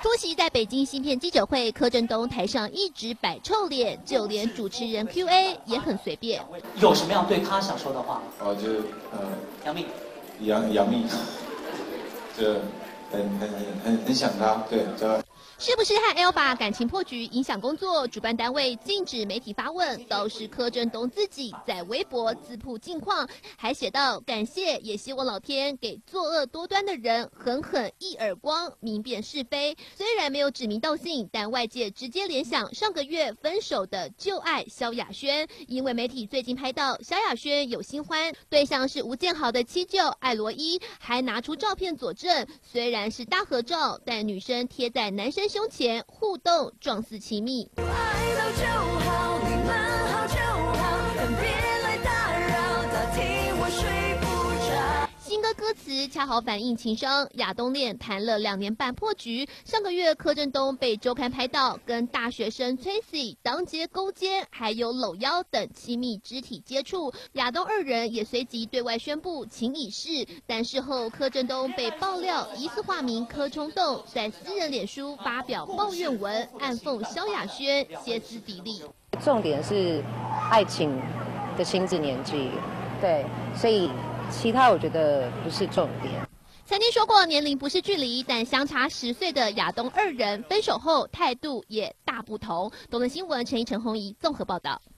出席在北京芯片记者会，柯震东台上一直摆臭脸，就连主持人 Q&A 也很随便。 有什么样对他想说的话？ 就是杨幂， 杨幂，就很想他，对， 是不是和 Elva 感情破局影响工作？主办单位禁止媒体发问，倒是柯震东自己在微博自曝近况，还写道：感谢，也希望老天给作恶多端的人狠狠一耳光，明辨是非。虽然没有指名道姓，但外界直接联想上个月分手的旧爱萧亚轩，因为媒体最近拍到萧亚轩有新欢，对象是吴建豪的七舅艾罗伊，还拿出照片佐证。虽然是大合照，但女生贴在男生胸前互动，状似亲密。爱到就好，你们好就好，但别来打扰，打听我睡不着。新歌歌词恰好反映情伤，亚东恋谈了2年半破局。上个月柯震东被周刊拍到跟大学生 Tracy 当街勾肩，还有搂腰等亲密肢体接触，亚东二人也随即对外宣布情已逝。但事后柯震东被爆料疑似化名柯冲动，在私人脸书发表抱怨文，暗讽萧亚轩歇斯底里。 重点是爱情的亲子年纪，对，所以其他我觉得不是重点。 曾经说过年龄不是距离，但相差10岁的亚东二人分手后态度也大不同。东森新闻陈宏仪综合报道。